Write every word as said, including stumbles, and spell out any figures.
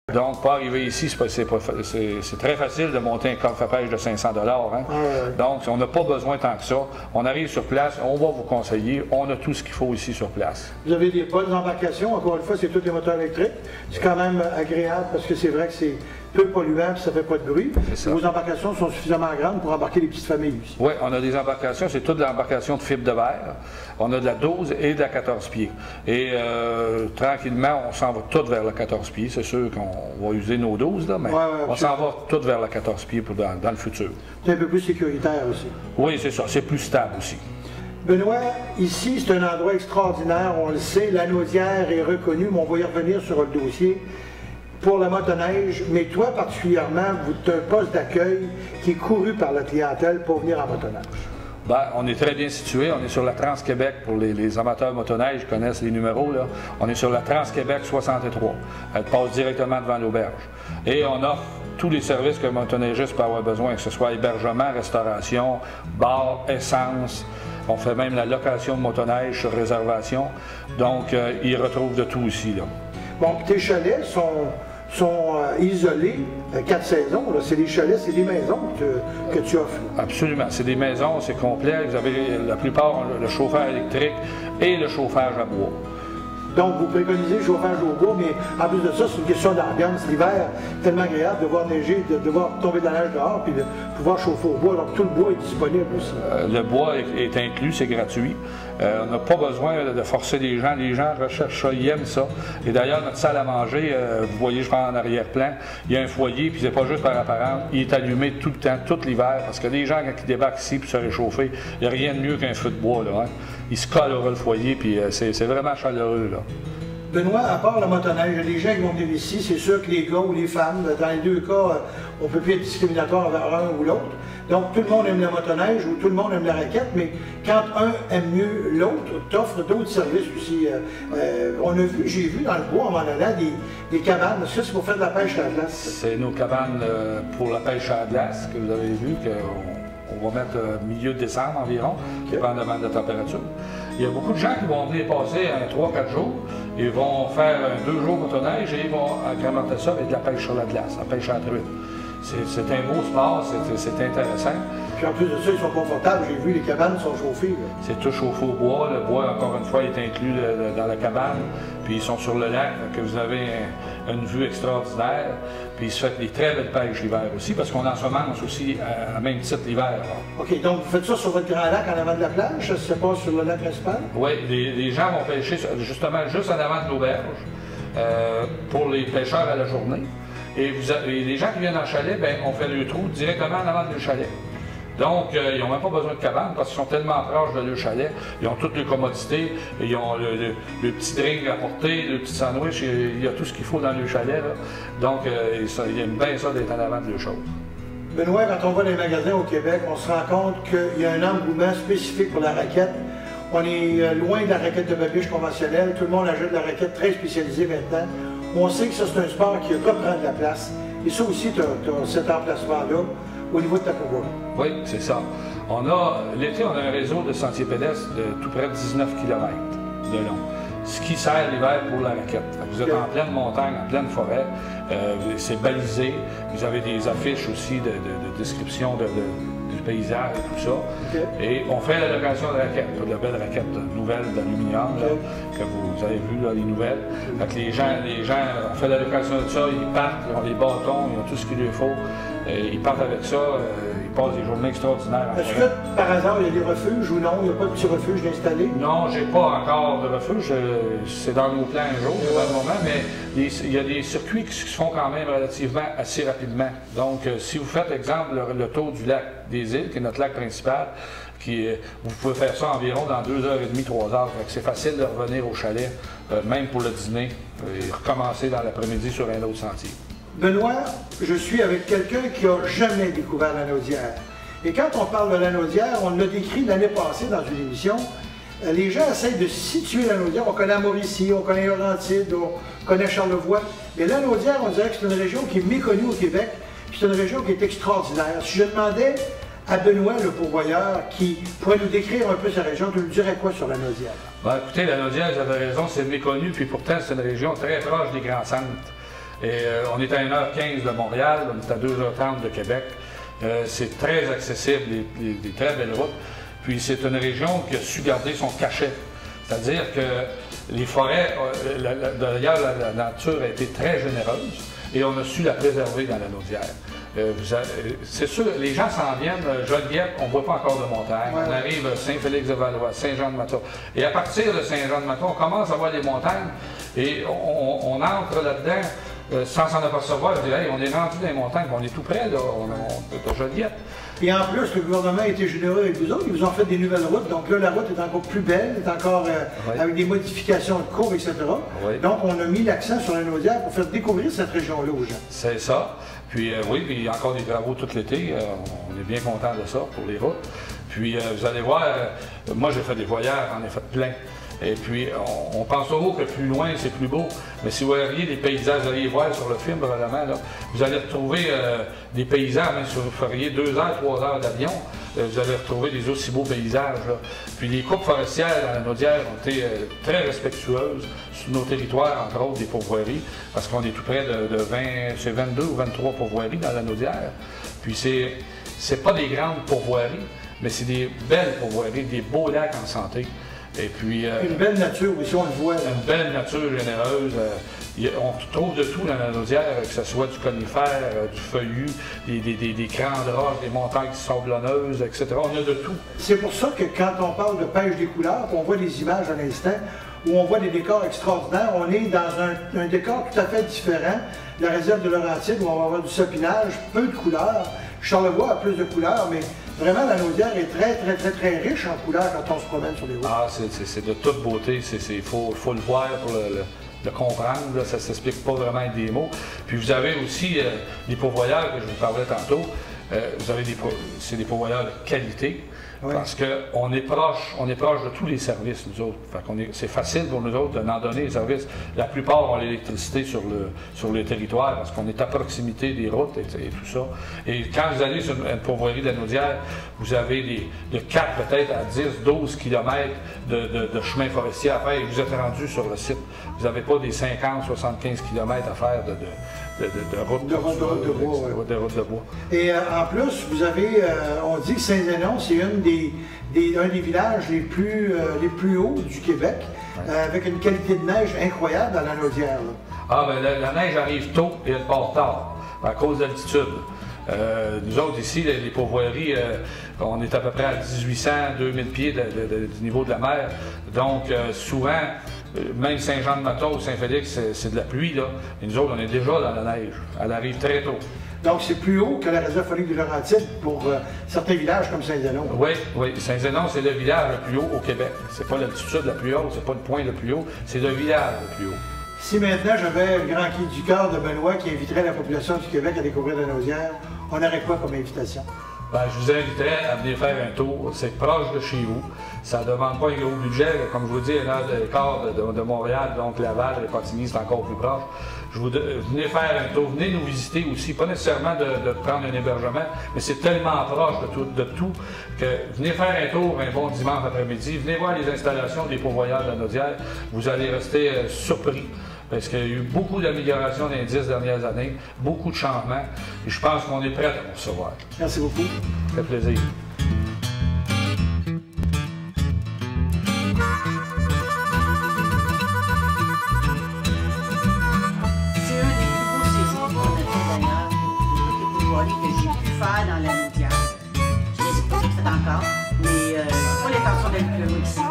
Donc, pour arriver ici, c'est très facile de monter un coffre à pêche de cinq cents dollars. Hein? Ah, ouais. Donc, on n'a pas besoin tant que ça. On arrive sur place, on va vous conseiller. On a tout ce qu'il faut ici sur place. Vous avez des bonnes embarcations. Encore une fois, c'est tous des moteurs électriques. C'est quand même agréable parce que c'est vrai que c'est peu polluant et ça ne fait pas de bruit. Vos embarcations sont suffisamment grandes pour embarquer les petites familles aussi. Oui, on a des embarcations. C'est toute l'embarcation de fibre de verre. On a de la douze et de la quatorze pieds. Et euh, tranquillement, on s'en va tout vers la quatorze pieds. C'est sûr qu'on va user nos douze, là, mais ouais, ouais, on s'en va tout vers la quatorze pieds pour dans, dans le futur. C'est un peu plus sécuritaire aussi. Oui, c'est ça. C'est plus stable aussi. Benoît, ici, c'est un endroit extraordinaire. On le sait, la Naudière est reconnue, mais on va y revenir sur le dossier pour la motoneige. Mais toi, particulièrement, tu as un poste d'accueil qui est couru par la clientèle pour venir en motoneige. Ben, on est très bien situé. On est sur la Trans-Québec, pour les, les amateurs motoneige qui connaissent les numéros. Là. On est sur la Trans-Québec soixante-trois. Elle passe directement devant l'auberge. Et on offre tous les services qu'un motoneigiste peut avoir besoin, que ce soit hébergement, restauration, bar, essence. On fait même la location de motoneige sur réservation. Donc, euh, ils retrouvent de tout ici. Là. Bon, tes chalets sont... sont euh, isolés, euh, quatre saisons. C'est des chalets, c'est des maisons que, que tu offres. Absolument. C'est des maisons, c'est complet. Vous avez la plupart le, le chauffeur électrique et le chauffage à bois. Donc, vous préconisez le chauffage au bois, mais en plus de ça, c'est une question d'ambiance. L'hiver, tellement agréable de voir neiger, de, de voir tomber de la neige dehors, puis de pouvoir chauffer au bois. Donc, tout le bois est disponible aussi. Euh, le bois est, est inclus, c'est gratuit. Euh, on n'a pas besoin de forcer les gens. Les gens recherchent ça, ils aiment ça. Et d'ailleurs, notre salle à manger, euh, vous voyez, je pense en arrière-plan, il y a un foyer, puis c'est pas juste par apparence, il est allumé tout le temps, tout l'hiver, parce que les gens, quand ils débarquent ici pour se réchauffer, il n'y a rien de mieux qu'un feu de bois, là. Hein? Ils se collent au le foyer, puis euh, c'est vraiment chaleureux, là. Benoît, à part la motoneige, les gens qui vont venir ici, c'est sûr que les gars ou les femmes, dans les deux cas, on ne peut plus être discriminatoire envers un ou l'autre. Donc, tout le monde aime la motoneige ou tout le monde aime la raquette, mais quand un aime mieux l'autre, t'offre d'autres services aussi. Euh, euh, on a vu, j'ai vu dans le bois, en m'en allant, des, des cabanes. Ça, c'est pour faire de la pêche à la glace. C'est nos cabanes euh, pour la pêche à la glace que vous avez vu, qu'on on va mettre euh, milieu de décembre environ, okay. Dépendamment de la température. Il y a beaucoup de gens qui vont venir passer un trois quatre jours. Ils vont faire un deux jours motoneige et ils vont agrémenter ça avec de la pêche sur la glace, la pêche à la truite. C'est un beau sport, c'est intéressant. Puis en plus de ça, ils sont confortables. J'ai vu, les cabanes sont chauffées. C'est tout chauffé au bois. Le bois, encore une fois, est inclus le, le, dans la cabane. Puis ils sont sur le lac, que vous avez un, une vue extraordinaire. Puis ils se font des très belles pêches l'hiver aussi, parce qu'on ensemence aussi à, à même titre l'hiver. OK, donc vous faites ça sur votre grand lac en avant de la plage? Ça se passe sur le lac principal? Oui, les, les gens vont pêcher justement juste en avant de l'auberge euh, pour les pêcheurs à la journée. Et, vous avez, et les gens qui viennent en chalet, ben, on fait le trou directement en avant de le chalet. Donc, euh, ils n'ont même pas besoin de cabane parce qu'ils sont tellement proches de leur chalet. Ils ont toutes les commodités, ils ont le, le, le petit drink à porter, le petit sandwich, il y a tout ce qu'il faut dans le chalet. Là. Donc, euh, ça, ils aiment bien ça d'être en avant de leur chose. Benoît, quand on va dans les magasins au Québec, on se rend compte qu'il y a un engouement spécifique pour la raquette. On est loin de la raquette de babiche conventionnelle. Tout le monde achète de la raquette très spécialisée maintenant. On sait que ça, c'est un sport qui doit prendre de la place. Et ça aussi, tu as, as cet emplacement-là au niveau de ta pouvoir. Oui, c'est ça. On a, l'été, on a un réseau de sentiers pédestres de tout près de dix-neuf kilomètres de long, ce qui sert l'hiver pour la raquette. Vous êtes okay. En pleine montagne, en pleine forêt, euh, c'est balisé. Vous avez des affiches aussi de, de, de description de, de, du paysage et tout ça. Okay. Et on fait la location de raquettes, de la belle raquette nouvelle d'aluminium okay. que vous, vous avez vu, là, les nouvelles. Fait que les gens, les gens, on fait la location de ça, ils partent, ils ont les bâtons, ils ont tout ce qu'il leur faut. Et ils partent avec ça, euh, ils passent des journées extraordinaires. Est-ce que par hasard il y a des refuges ou non? Il n'y a pas de petits refuges installés? Non, j'ai pas encore de refuge. C'est dans nos plans un jour, pour le moment, mais les, il y a des circuits qui se font quand même relativement assez rapidement. Donc, euh, si vous faites, exemple, le, le tour du lac des Îles, qui est notre lac principal, qui, euh, vous pouvez faire ça environ dans deux heures et demie, trois heures. C'est facile de revenir au chalet, euh, même pour le dîner, euh, et recommencer dans l'après-midi sur un autre sentier. Benoît, je suis avec quelqu'un qui n'a jamais découvert la Naudière. Et quand on parle de la Naudière, on l'a décrit l'année passée dans une émission, les gens essayent de situer la Naudière. On connaît Mauricie, on connaît Laurentides, on connaît Charlevoix. Mais la Naudière, on dirait que c'est une région qui est méconnue au Québec, puis c'est une région qui est extraordinaire. Si je demandais à Benoît, le pourvoyeur, qui pourrait nous décrire un peu sa région, tu nous dirais quoi sur la Naudière? Bon, écoutez, la Naudière, vous avez raison, c'est méconnu, puis pourtant c'est une région très proche des grands centres. Et euh, on est à une heure quinze de Montréal, on est à deux heures trente de Québec. Euh, c'est très accessible, des, des, des très belles routes. Puis c'est une région qui a su garder son cachet. C'est-à-dire que les forêts, euh, d'ailleurs, la, la nature a été très généreuse et on a su la préserver dans la Naudière. Euh, c'est sûr, les gens s'en viennent, euh, Joliette, on ne voit pas encore de montagne. Ouais. On arrive à Saint-Félix-de-Valois, Saint-Jean-de-Maton. Et à partir de Saint-Jean-de-Maton, on commence à voir des montagnes et on, on entre là-dedans euh, sans s'en apercevoir. Je dis, hey, on est rendu dans les montagnes, on est tout près, là, on, on, on, Joliette. Et en plus, le gouvernement a été généreux avec vous autres, ils vous ont fait des nouvelles routes. Donc là, la route est encore plus belle, est encore euh, oui. avec des modifications de cours, et cetera. Oui. Donc on a mis l'accent sur la Naudière pour faire découvrir cette région-là aux gens. C'est ça. Puis euh, oui, puis il y a encore des travaux tout l'été. Euh, on est bien content de ça pour les routes. Puis euh, vous allez voir, euh, moi j'ai fait des voyages, j'en ai fait plein. Et puis, on, on pense toujours que plus loin, c'est plus beau. Mais si vous voyez les paysages, vous allez voir sur le film, probablement, là, vous allez retrouver euh, des paysages, même si vous feriez deux heures, trois heures d'avion, euh, vous allez retrouver des aussi beaux paysages. Là. Puis les coupes forestières dans la Naudière ont été euh, très respectueuses sur nos territoires, entre autres des pourvoiries, parce qu'on est tout près de, de vingt, c'est vingt-deux ou vingt-trois pourvoiries dans la Naudière. Puis c'est, c'est pas des grandes pourvoiries, mais c'est des belles pourvoiries, des beaux lacs en santé. Et puis, euh, une belle nature aussi, on le voit. Là. Une belle nature généreuse. Euh, y a, on trouve de tout dans la Naudière, que ce soit du conifère, euh, du feuillu, des, des, des, des crans de roches, des montagnes qui sont sablonneuses, et cetera. On a de tout. C'est pour ça que quand on parle de pêche des couleurs, on voit des images à l'instant où on voit des décors extraordinaires, on est dans un, un décor tout à fait différent. La réserve de Laurentides, où on va avoir du sapinage, peu de couleurs. Charlevoix a plus de couleurs, mais vraiment la Naudière est très, très, très, très riche en couleurs quand on se promène sur les routes. Ah, c'est de toute beauté. Il faut, faut le voir pour le, le, le comprendre. Là. Ça ne s'explique pas vraiment avec des mots. Puis vous avez aussi euh, les pourvoyeurs que je vous parlais tantôt. Euh, vous avez des, c'est des pourvoyeurs de qualité. Oui. Parce qu'on est proche, on est proche de tous les services, nous autres. Fait qu'on est, c'est facile pour nous autres d'en donner les services. La plupart ont l'électricité sur le, sur le territoire parce qu'on est à proximité des routes et, et tout ça. Et quand vous allez sur une pourvoirie de la Naudière, vous avez des, de quatre peut-être à dix, douze kilomètres de, de, de chemin forestier à faire et vous êtes rendu sur le site. Vous n'avez pas des cinquante, soixante-quinze kilomètres à faire de, de De, de, de route de, route, de, route de, bois, ouais. de route de bois. Et euh, en plus, vous avez, euh, on dit que Saint-Zénon, c'est une des, des, un des villages les plus, euh, les plus hauts du Québec, ouais. euh, avec une qualité de neige incroyable dans la Naudière. Là. Ah, bien, la, la neige arrive tôt et elle part tard, à cause de l'altitude. Euh, nous autres, ici, les, les pourvoiries, euh, on est à peu près à dix-huit cents, deux mille pieds de, de, de, du niveau de la mer. Donc, euh, souvent, même Saint-Jean-de-Maton ou Saint-Félix, c'est de la pluie, là. Et nous autres, on est déjà dans la neige. Elle arrive très tôt. Donc, c'est plus haut que la réserve phonique de Laurentides pour euh, certains villages comme Saint-Zénon. Oui, oui. Saint-Zénon, c'est le village le plus haut au Québec. C'est pas l'altitude la plus haute, c'est pas le point le plus haut, c'est le village le plus haut. Si maintenant j'avais le grand cri du cœur de Benoît qui inviterait la population du Québec à découvrir la Naudière, on aurait quoi comme invitation? Ben, je vous inviterais à venir faire un tour. C'est proche de chez vous. Ça ne demande pas un gros budget. Comme je vous dis, une heure de quart de, de, de Montréal, donc Laval, Repentigny, c'est encore plus proche. Je vous, venez faire un tour, venez nous visiter aussi. Pas nécessairement de, de prendre un hébergement, mais c'est tellement proche de tout, de tout que venez faire un tour un bon dimanche après-midi. Venez voir les installations des pourvoyeurs de la Naudière. Vous allez rester euh, surpris. Parce qu'il y a eu beaucoup d'améliorations dans les dix dernières années, beaucoup de changements, et je pense qu'on est prêt à le recevoir. Merci beaucoup. Ça fait plaisir. C'est un des plus beaux séjours qu'on a fait d'ailleurs, de toutes les pourvoiries que j'ai pu faire dans la Naudière. Je ne les ai pas toutes faites encore, mais euh, pas l'intention d'être plus loin ici.